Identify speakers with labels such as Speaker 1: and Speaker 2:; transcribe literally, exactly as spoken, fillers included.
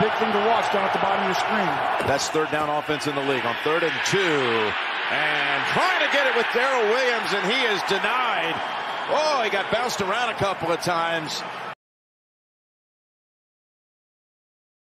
Speaker 1: big thing to watch down at the bottom of your screen.
Speaker 2: That's third down offense in the league on third and two. And trying to get it with Darrel Williams, and he is denied. Oh, he got bounced around a couple of times.